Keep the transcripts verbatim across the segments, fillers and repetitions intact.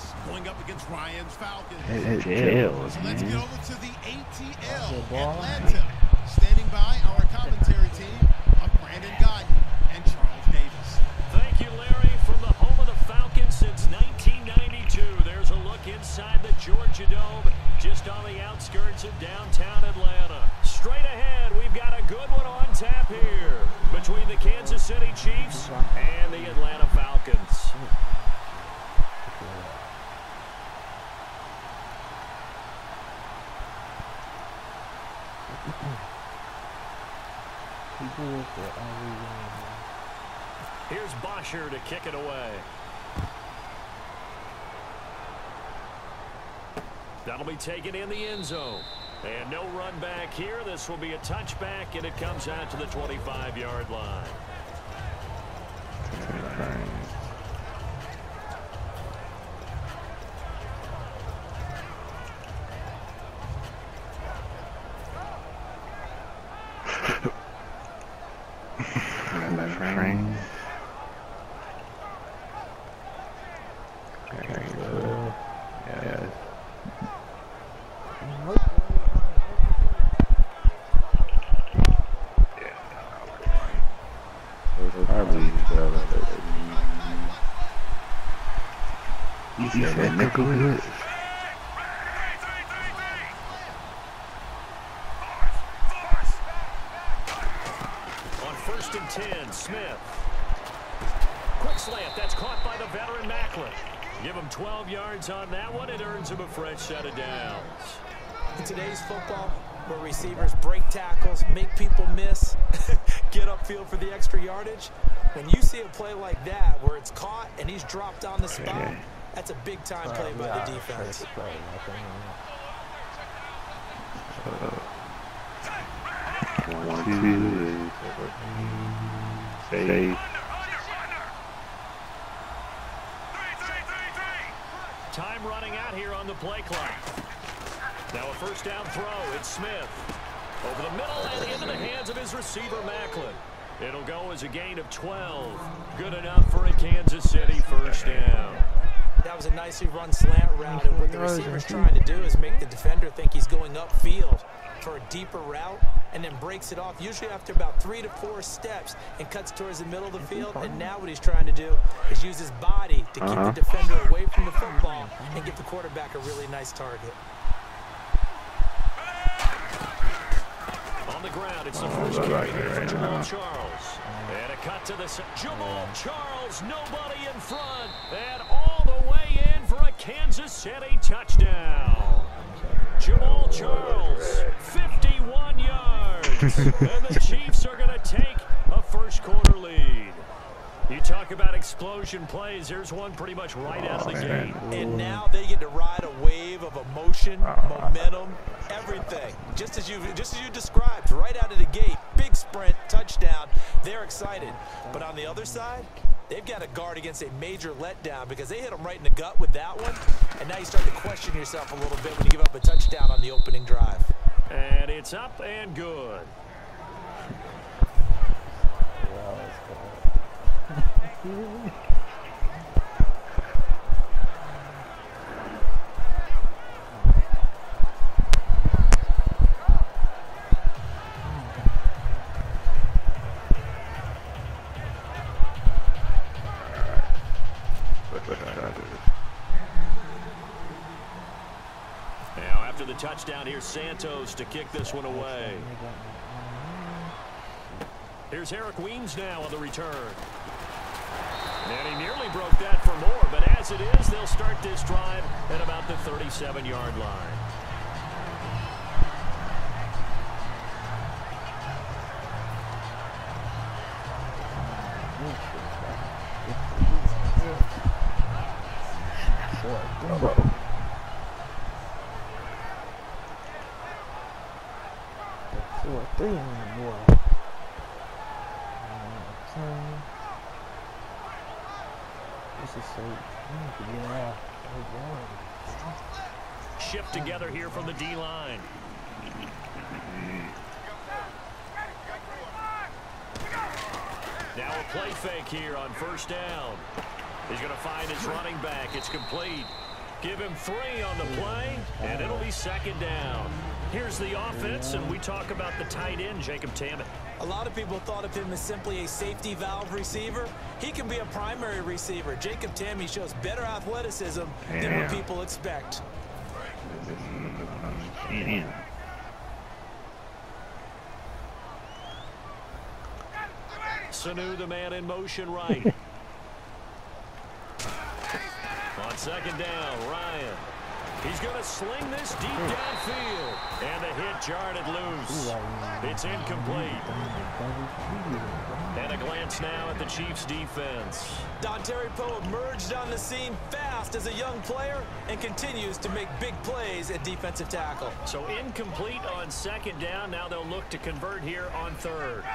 Chiefs going up against Ryan's Falcons. Hey, hey, so let's get over to the A T L Atlanta. Standing by our commentary team of Brandon Gaudin and Charles Davis. Thank you, Larry. From the home of the Falcons since nineteen ninety-two, there's a look inside the Georgia Dome, just on the outskirts of downtown Atlanta. Straight ahead, we've got a good one on tap here between the Kansas City Chiefs and the Atlanta Falcons. Here's Bosher to kick it away. That'll be taken in the end zone. And no run back here. This will be a touchback, and it comes out to the twenty-five yard line. Train. Yeah. Probably easy said Nicholas. On first and ten, Smith. Quick slant. That's caught by the veteran Macklin. Give him twelve yards on that one. It earns him a fresh set of downs. In today's football, where receivers break tackles, make people miss, get upfield for the extra yardage, when you see a play like that where it's caught and he's dropped on the spot, that's a big-time play by the defense. One, two, safe. Time running out here on the play clock. Now a first down throw. It's Smith. Over the middle and into the hands of his receiver, Macklin. It'll go as a gain of twelve. Good enough for a Kansas City first down. That was a nicely run slant route, and what the receiver's trying to do is make the defender think he's going upfield for a deeper route, and then breaks it off, usually after about three to four steps, and cuts towards the middle of the field. And now what he's trying to do is use his body to keep uh-huh. the defender away from the football and give the quarterback a really nice target. On the ground, it's the first oh, carry right, for right Jamal now. Charles. And a cut to the Jamal Charles, nobody in front, and all the way in for a Kansas City touchdown. Jamal Charles, fifty-one yards, and the Chiefs are going to take a first quarter lead. You talk about explosion plays. There's one pretty much right out of the gate. And now they get to ride a wave of emotion, momentum, everything. Just as you just as you described, right out of the gate, big sprint, touchdown. They're excited. But on the other side, they've got to guard against a major letdown because they hit them right in the gut with that one. And now you start to question yourself a little bit when you give up a touchdown on the opening drive. And it's up and good. Now after the touchdown, here's Santos to kick this one away. Here's Eric Weems now on the return. And he nearly broke that for more, but as it is, they'll start this drive at about the thirty-seven yard line. Shift together here from the D-line. Now a play fake here on first down. He's going to find his running back. It's complete. Give him three on the play, and it'll be second down. Here's the offense, and we talk about the tight end, Jacob Tammett. A lot of people thought of him as simply a safety valve receiver. He can be a primary receiver. Jacob Tammett shows better athleticism yeah. than what people expect. Yeah. Sanu, the man in motion right. On second down, Ryan. He's going to sling this deep downfield. And the hit jarred it loose. It's incomplete. And a glance now at the Chiefs' defense. Dontari Poe emerged on the scene fast as a young player and continues to make big plays at defensive tackle. So incomplete on second down. Now they'll look to convert here on third.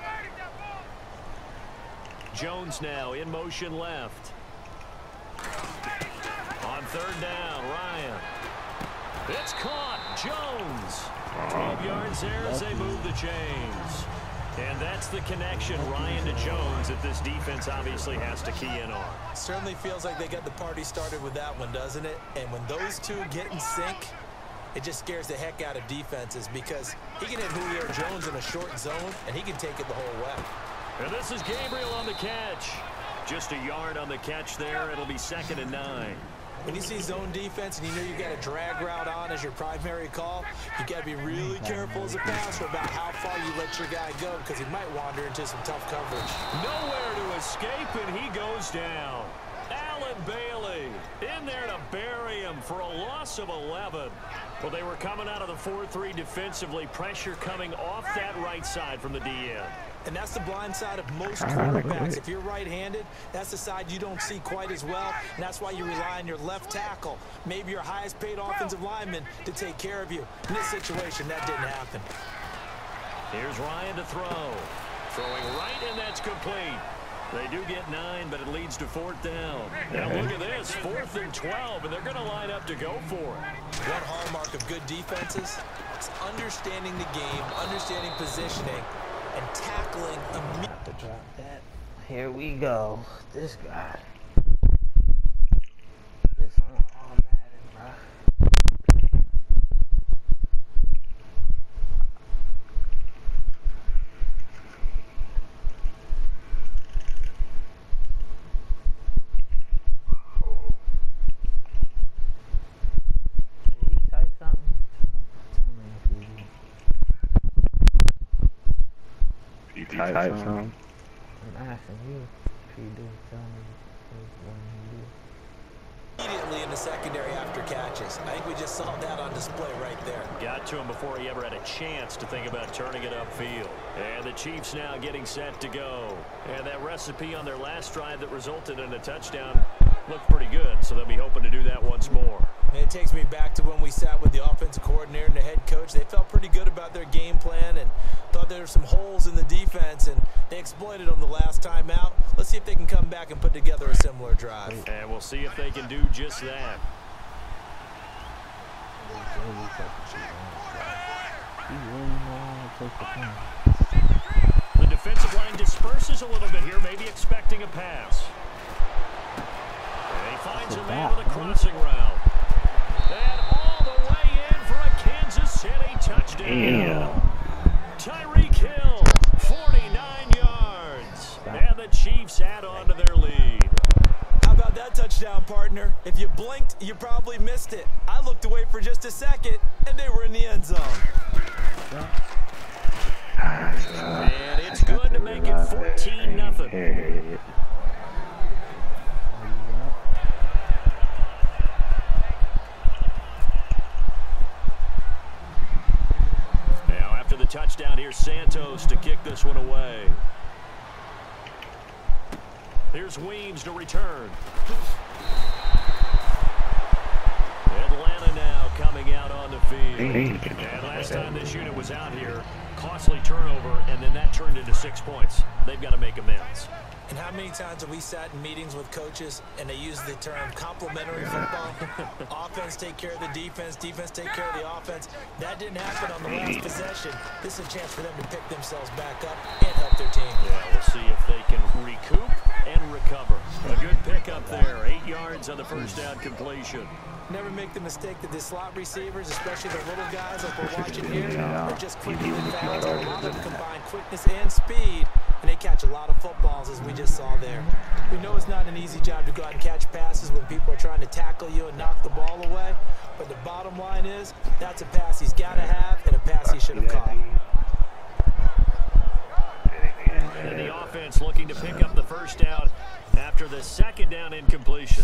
Jones now in motion left. On third down, Ryan. It's caught. Jones. twelve yards there as they move the chains. And that's the connection, Ryan to Jones, that this defense obviously has to key in on. Certainly feels like they got the party started with that one, doesn't it? And when those two get in sync, it just scares the heck out of defenses because he can hit Julio Jones in a short zone, and he can take it the whole way. And this is Gabriel on the catch. Just a yard on the catch there. It'll be second and nine. When you see zone defense and you know you got a drag route on as your primary call, you got to be really careful as a passer about how far you let your guy go because he might wander into some tough coverage. Nowhere to escape, and he goes down. Allen Bailey in there to bury him for a loss of eleven. Well, they were coming out of the four three defensively. Pressure coming off that right side from the D N. And that's the blind side of most quarterbacks. If you're right-handed, that's the side you don't see quite as well, and that's why you rely on your left tackle, maybe your highest-paid offensive lineman, to take care of you. In this situation, that didn't happen. Here's Ryan to throw. Throwing right, and that's complete. They do get nine, but it leads to fourth down. Now look at this, fourth and twelve, and they're going to line up to go for it. One hallmark of good defenses is understanding the game, understanding positioning, and tackling immediately. To drop that. Here we go. This guy. This on automatic, bro. Did he type something? Tell me if you do. You type, type some? I'm asking you if you do. Tell me when you do. Immediately in the secondary after catches. I think we just saw that on display right there. Got to him before he ever had a chance to think about turning it upfield. And the Chiefs now getting set to go. And that recipe on their last drive that resulted in a touchdown looked pretty good, so they'll be hoping to do that once more. And it takes me back to when we sat with the offensive coordinator and the head coach. They felt pretty good about their game plan and thought there were some holes in the defense, and they exploited them the last time out. Let's see if they can come back and put together a similar drive. And we'll see if they can do just that. The defensive line disperses a little bit here, maybe expecting a pass. And he finds a man with a crossing route. And all the way in for a Kansas City touchdown. Yeah. Tyreek Hill, forty-nine yards. And the Chiefs add on to their lead. How about that touchdown, partner? If you blinked, you probably missed it. I looked away for just a second, and they were in the end zone. And it's good to make it fourteen nothing. Now after the touchdown, here's Santos to kick this one away. Here's Weems to return. Atlanta now coming out on the field. And last time this unit was out here, costly turnover, and then that turned into six points. They've got to make amends. And how many times have we sat in meetings with coaches and they use the term complementary football? offense take care of the defense, defense take care of the offense. That didn't happen on the last possession. This is a chance for them to pick themselves back up and help their team. Yeah, we'll see if they can recoup and recover. A good pickup there. Eight yards on the first down completion. Never make the mistake that the slot receivers, especially the little guys like we're watching here, are just quicker than fast. A lot of them combine quickness and speed, and they catch a lot of footballs, as we just saw there. We know it's not an easy job to go out and catch passes when people are trying to tackle you and knock the ball away, but the bottom line is that's a pass he's got to have and a pass he should have caught. And the offense looking to pick up the first down after the second down incompletion.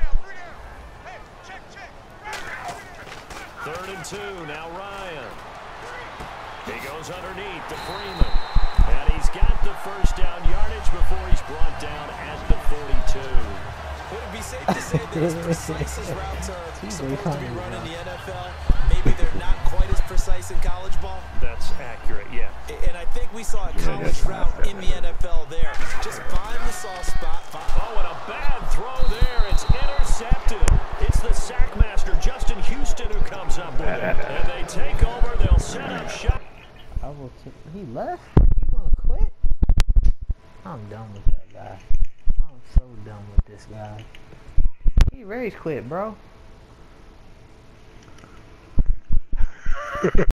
Third and two, now Ryan. He goes underneath to Freeman. And he's got the first down yardage before he's brought down at the forty-two. Would it be safe to say that as precise as routes are supposed to be run in the N F L, maybe they're not quite as precise in college ball? That's accurate, yeah. And I think we saw a college route in the N F L there. Just find the soft spot. Oh, and a bad throw there. It's intercepted. It's the sackmaster, Justin Houston, who comes up with it. And they take over. They'll set up shop. I will t he left? You gonna quit? I'm done with that guy. I'm so done with this guy. He rage quit, bro.